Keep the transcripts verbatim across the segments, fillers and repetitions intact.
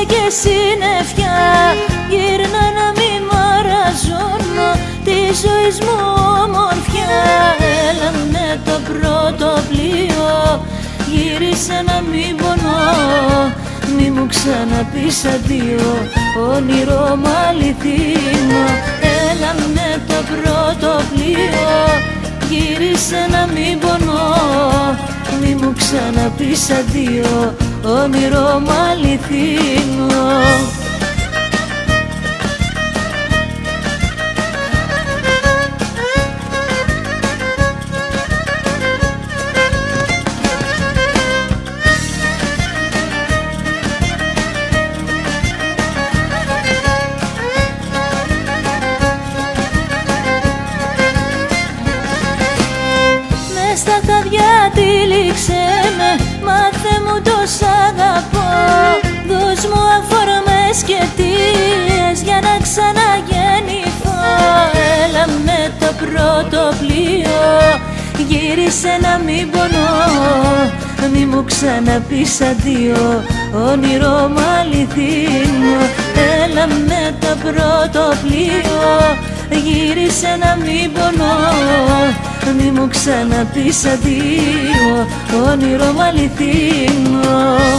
και συννεφιά γύρνα να μη μαραζούν τη ζωής μου ομορφιά. Έλα με το πρώτο πλοίο, γύρισε να μην πονώ, μη μου ξαναπείς αντίο, όνειρο μ' αληθινό. Έλα με το πρώτο πλοίο, γύρισε να μην πονώ, μη μου ξαναπείς αντίο, όνειρο μ' αληθινό. Στα χαδιά τύλιξε με, μάθε μου το σ' αγαπώ. Δώσ' μου αφορμές και αιτίες για να ξαναγεννηθώ. Έλα με το πρώτο πλοίο, γύρισε να μην πονώ, μη μου ξαναπείς αντίο, όνειρο μ' αληθινό. Έλα με το πρώτο πλοίο, γύρισε να μην πονώ, μη μου ξαναπείς αντίο, όνειρο μ' αληθινό.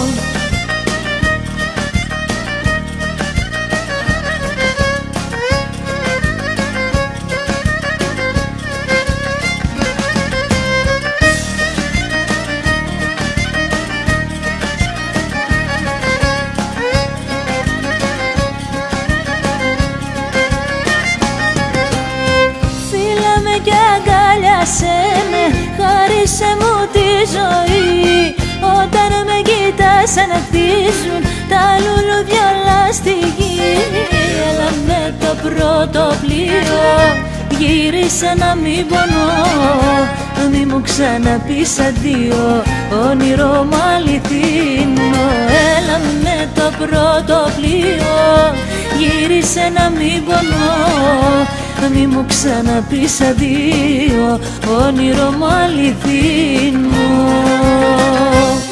Και αγκάλιασέ με, χάρισε μου τη ζωή. Όταν με κοιτάς ανακτίζουν τα λουλούδια όλα στη γη. Έλα με το πρώτο πλοίο, γύρισε να μην πονώ, μη μου ξαναπείς αντίο, όνειρο μ' αληθινό. Έλα με το πρώτο πλοίο, γύρισε να μην πονώ, μη μου ξαναπείς αντίο, όνειρο μ' αληθινό.